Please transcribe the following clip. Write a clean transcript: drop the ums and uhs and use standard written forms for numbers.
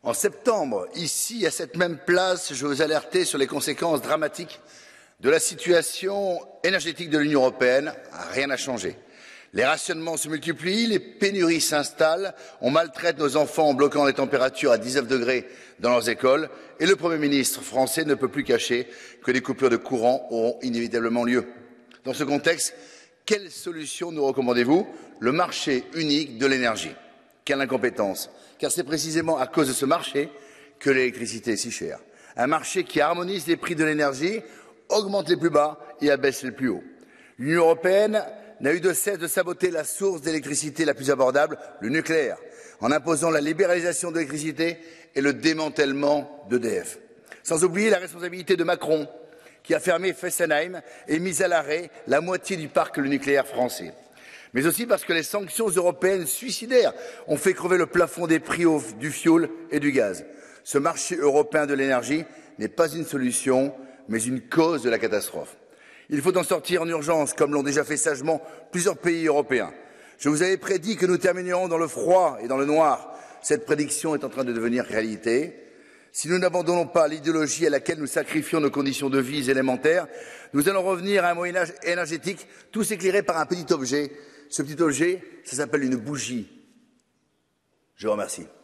En septembre, ici, à cette même place, je vous alertais sur les conséquences dramatiques de la situation énergétique de l'Union européenne. Rien n'a changé. Les rationnements se multiplient, les pénuries s'installent, on maltraite nos enfants en bloquant les températures à 19 degrés dans leurs écoles, et le Premier ministre français ne peut plus cacher que des coupures de courant auront inévitablement lieu. Dans ce contexte, quelle solution nous recommandez-vous? Le marché unique de l'énergie. Quelle incompétence! Car c'est précisément à cause de ce marché que l'électricité est si chère. Un marché qui harmonise les prix de l'énergie, augmente les plus bas et abaisse les plus hauts. L'Union européenne n'a eu de cesse de saboter la source d'électricité la plus abordable, le nucléaire, en imposant la libéralisation de l'électricité et le démantèlement d'EDF. Sans oublier la responsabilité de Macron, qui a fermé Fessenheim et mis à l'arrêt la moitié du parc nucléaire français. Mais aussi parce que les sanctions européennes suicidaires ont fait crever le plafond des prix du fioul et du gaz. Ce marché européen de l'énergie n'est pas une solution, mais une cause de la catastrophe. Il faut en sortir en urgence, comme l'ont déjà fait sagement plusieurs pays européens. Je vous avais prédit que nous terminerions dans le froid et dans le noir. Cette prédiction est en train de devenir réalité. Si nous n'abandonnons pas l'idéologie à laquelle nous sacrifions nos conditions de vie élémentaires, nous allons revenir à un Moyen-Âge énergétique, tous éclairés par un petit objet. Ce petit objet, ça s'appelle une bougie. Je vous remercie.